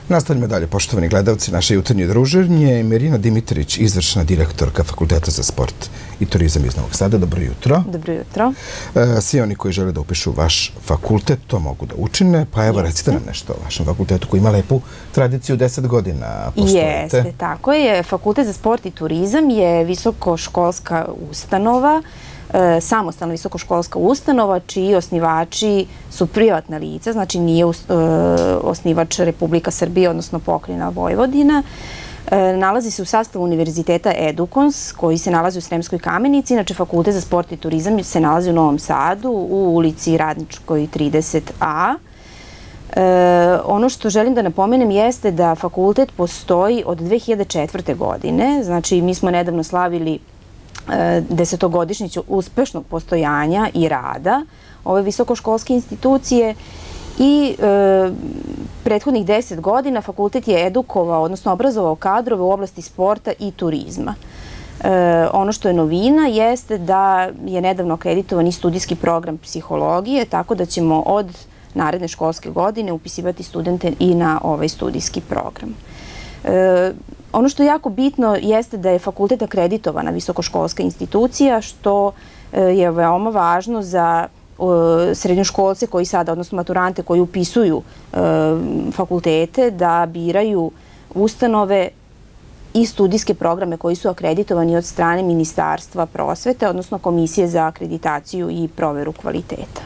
Nastavljamo dalje, poštovani gledalci, naše jutarnje druženje. Mirina Dimitrić, izvršna direktorka Fakulteta za sport i turizam iz Novog Sada. Dobro jutro. Dobro jutro. Svi oni koji žele da upišu vaš fakultet, to mogu da učine. Pa evo, recite nam nešto o vašem fakultetu koji ima lepu tradiciju, 10 godina postojite. Jeste, tako je. Fakultet za sport i turizam je visokoškolska ustanova, samostalna visokoškolska ustanova čiji osnivači su privatna lica, znači nije osnivač Republika Srbije, odnosno pokrajina Vojvodina. Nalazi se u sastavu Univerziteta Edukons, koji se nalazi u Sremskoj Kamenici. Inače, Fakultet za sport i turizam se nalazi u Novom Sadu, u ulici Radničkoj 30A. Ono što želim da napomenem jeste da fakultet postoji od 2004. godine, znači mi smo nedavno slavili desetogodišnjicu uspešnog postojanja i rada ove visokoškolske institucije i prethodnih 10 godina fakultet je edukovao, odnosno obrazovao kadrove u oblasti sporta i turizma. Ono što je novina jeste da je nedavno akreditovan i studijski program psihologije, tako da ćemo od naredne školske godine upisivati studente i na ovaj studijski program. Ono što je jako bitno jeste da je fakultet akreditovana visokoškolska institucija, što je veoma važno za srednjoškolce koji sada, odnosno maturante koji upisuju fakultete, da biraju ustanove i studijske programe koji su akreditovani od strane Ministarstva prosvete, odnosno Komisije za akreditaciju i proveru kvaliteta.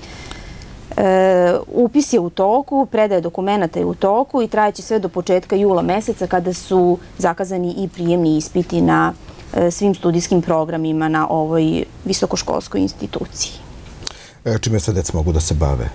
Upis je u toku, predaje dokumenata je u toku i trajeće sve do početka jula meseca kada su zakazani i prijemni ispiti na svim studijskim programima na ovoj visokoškolskoj instituciji. Čime sad deca mogu da se bave?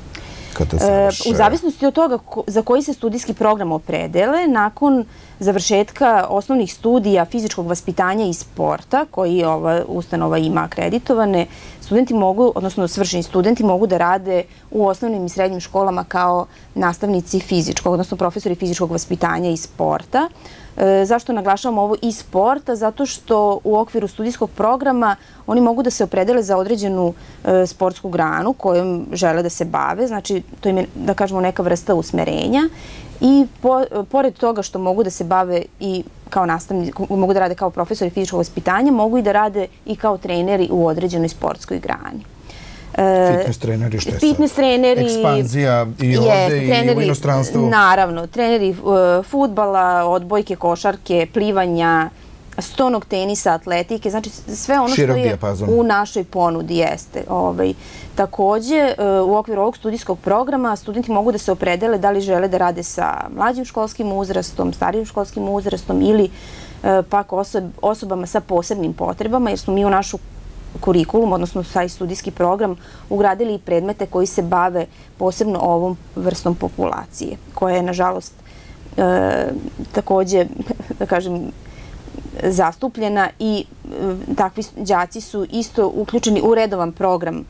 U zavisnosti od toga za koji se studijski program opredele, nakon završetka osnovnih studija fizičkog vaspitanja i sporta, koji ova ustanova ima akreditovane, studenti mogu, odnosno svršeni studenti mogu da rade u osnovnim i srednjim školama kao nastavnici fizičkog, odnosno profesori fizičkog vaspitanja i sporta. Zašto naglašavam ovo i sporta? Zato što u okviru studijskog programa oni mogu da se opredele za određenu sportsku granu kojom žele da se bave, znači to im je, da kažemo, neka vrsta usmerenja i pored toga što mogu da se bave i kao nastavnici, mogu da rade kao profesori fizičkog vaspitanja, mogu i da rade i kao treneri u određenoj sportskoj grani. Fitness treneri, što je sad? Fitness treneri, ekspanzija i ovde i u inostranstvu? Naravno, treneri fudbala, odbojke, košarke, plivanja, stonog tenisa, atletike, znači sve ono što je u našoj ponudi jeste. Takođe, u okviru ovog studijskog programa studenti mogu da se opredele da li žele da rade sa mlađim školskim uzrastom, starijim školskim uzrastom ili pak osobama sa posebnim potrebama, jer smo mi u našu kurikulum, odnosno taj studijski program, ugradili i predmete koji se bave posebno ovom vrstom populacije, koja je, nažalost, takođe, da kažem, zastupljena i takvi đaci su isto uključeni u redovan program,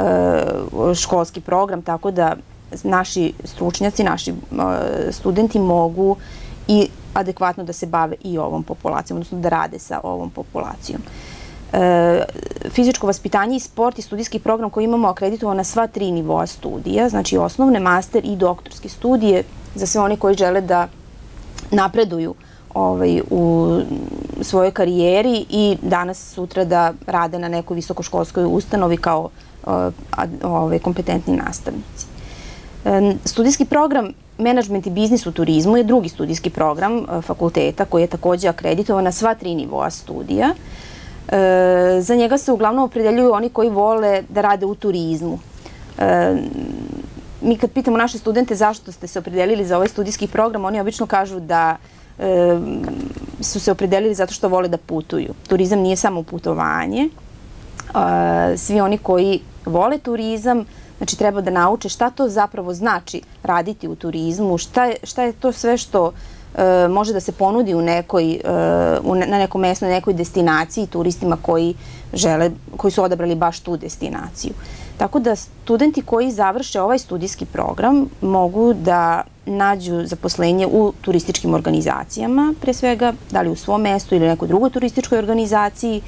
školski program, tako da naši stručnjaci, naši studenti mogu i adekvatno da se bave i ovom populacijom, odnosno da rade sa ovom populacijom. Fizičko vaspitanje i sport i studijski program koji imamo akreditovan na sva 3 nivoa studija, znači osnovne, master i doktorske studije za sve oni koji žele da napreduju u svojoj karijeri i danas sutra da rade na nekoj visokoškolskoj ustanovi kao kompetentni nastavnici. Studijski program Menadžment i biznis u turizmu je drugi studijski program fakulteta koji je takođe akreditovan na sva 3 nivoa studija. Za njega se uglavnom opredeljuju oni koji vole da rade u turizmu. Mi kad pitamo naše studente zašto ste se opredelili za ovaj studijski program, oni obično kažu da su se opredelili zato što vole da putuju. Turizam nije samo putovanje. Svi oni koji vole turizam, znači treba da nauče šta to zapravo znači raditi u turizmu, šta je to sve što može da se ponudi na nekom mestu, na nekoj destinaciji turistima koji su odabrali baš tu destinaciju. Tako da studenti koji završe ovaj studijski program mogu da nađu zaposlenje u turističkim organizacijama, pre svega, da li u svom mestu ili nekoj drugoj turističkoj organizaciji,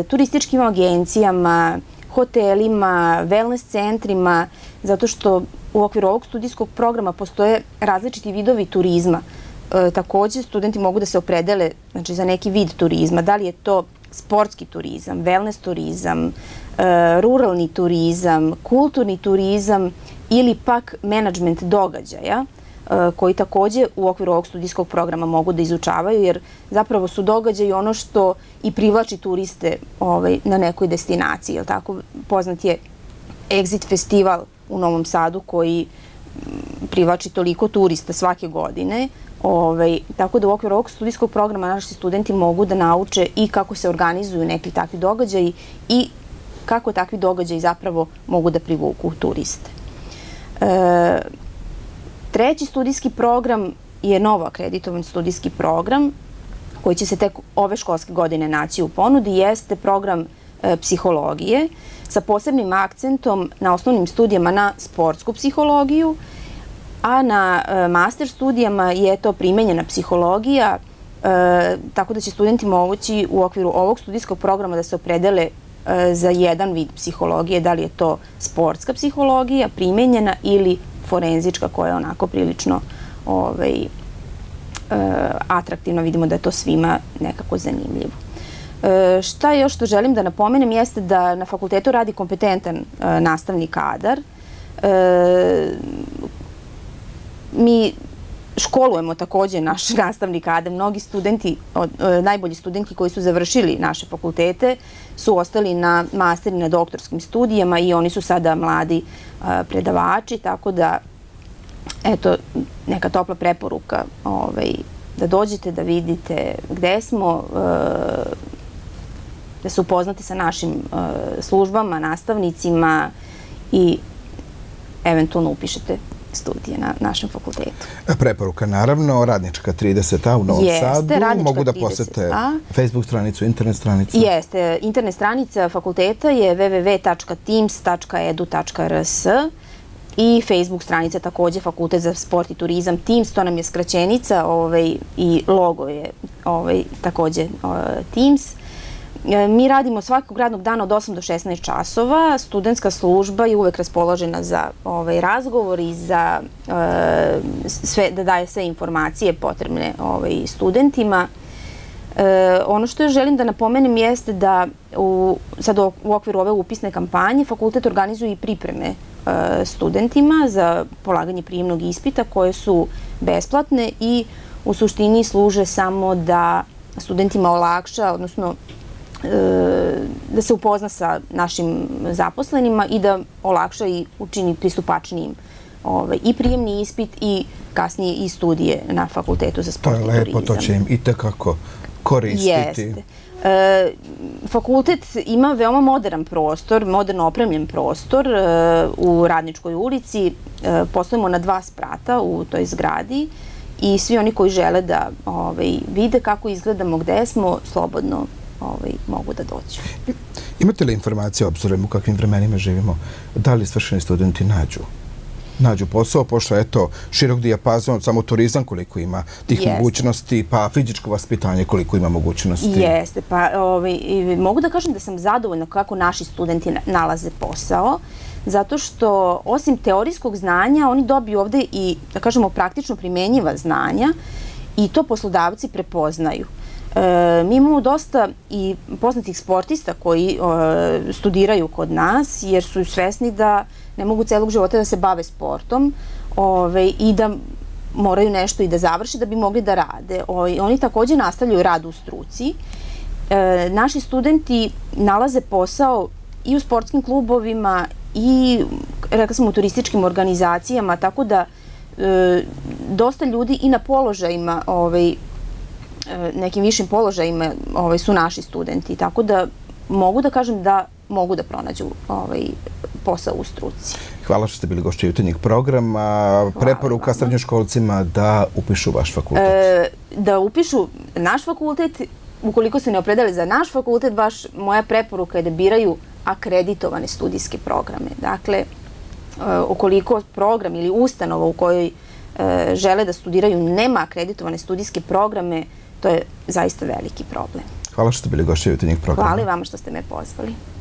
turističkim agencijama, hotelima, wellness centrima, zato što u okviru ovog studijskog programa postoje različiti vidovi turizma. Takođe, studenti mogu da se opredele, znači, za neki vid turizma. Da li je to sportski turizam, wellness turizam, ruralni turizam, kulturni turizam ili pak menadžment događaja, koji takođe u okviru ovog studijskog programa mogu da izučavaju, jer zapravo su događaji ono što i privlači turiste na nekoj destinaciji. Tako, poznat je Exit festival u Novom Sadu koji privlači toliko turista svake godine. Tako da u okviru ovog studijskog programa naši studenti mogu da nauče i kako se organizuju neki takvi događaji i kako takvi događaji zapravo mogu da privuku turiste. Treći studijski program je novo akreditovan studijski program koji će se tek ove školske godine naći u ponudi, jeste program psihologije sa posebnim akcentom na osnovnim studijama na sportsku psihologiju, a na master studijama je to primenjena psihologija, tako da će studenti moći u okviru ovog studijskog programa da se opredele za jedan vid psihologije, da li je to sportska psihologija, primenjena ili forenzička, koja je onako prilično atraktivna. Vidimo da je to svima nekako zanimljivo. Šta još što želim da napomenem jeste da na fakultetu radi kompetentan nastavni kadar. Mi školujemo takođe naš nastavni kadar. Mnogi studenti, najbolji studenti koji su završili naše fakultete su ostali na master i na doktorskim studijama i oni su sada mladi predavači, tako da eto, neka topla preporuka da dođete, da vidite gde smo, da se upoznate sa našim službama, nastavnicima i eventualno upišete studije na našem fakultetu. Preporuka, naravno, Radnička 30A u Novom Sadu. Mogu da posete Facebook stranicu, internet stranicu? Jeste. Internet stranica fakulteta je www.teams.edu.rs i Facebook stranica takođe Fakultet za sport i turizam Teams, to nam je skraćenica i logo je takođe Teams. Mi radimo svakog radnog dana od 8 do 16 časova. Studentska služba je uvek raspoložena za razgovor i za da daje sve informacije potrebne studentima. Ono što želim da napomenem jeste da sad u okviru ove upisne kampanje fakultet organizuje i pripreme studentima za polaganje prijemnog ispita koje su besplatne i u suštini služe samo da studentima olakša, odnosno da se upozna sa našim zaposlenima i da olakša i učini pristupačnijim i prijemni ispit i kasnije i studije na Fakultetu za sport i turizam. To je lepo, to će im i tekako koristiti. Jeste. Fakultet ima veoma modern prostor, moderno opremljen prostor u Radničkoj ulici. Poslujemo na 2 sprata u toj zgradi i svi oni koji žele da vide kako izgledamo, gde smo, slobodno mogu da dođu. Imate li informacije, obzirom u kakvim vremenima živimo, da li svršeni studenti nađu posao, pošto eto širok dijapazon, samo turizam koliko ima tih mogućnosti, pa fizičko vaspitanje koliko ima mogućnosti? Jeste, pa mogu da kažem da sam zadovoljna kako naši studenti nalaze posao, zato što osim teorijskog znanja oni dobiju ovde i, da kažemo, praktično primenjiva znanja i to poslodavci prepoznaju. Mi imamo dosta i poznatih sportista koji studiraju kod nas jer su svesni da ne mogu celog života da se bave sportom i da moraju nešto i da završe da bi mogli da rade. Oni takođe nastavljaju rad u struci. Naši studenti nalaze posao i u sportskim klubovima i, rekla sam, u turističkim organizacijama, tako da dosta ljudi i na položajima, nekim višim položajima su naši studenti, tako da mogu da kažem da mogu da pronađu posao u struci. Hvala što ste bili gošća jutarnjeg programa. Preporuka srednjoškolcima da upišu vaš fakultet. Da upišu naš fakultet, ukoliko se ne opredele za naš fakultet, baš moja preporuka je da biraju akreditovane studijske programe. Dakle, ukoliko program ili ustanova u kojoj žele da studiraju nema akreditovane studijske programe, to je zaista veliki problem. Hvala što ste bili gošća jutarnjeg programa. Hvala i vama što ste me pozvali.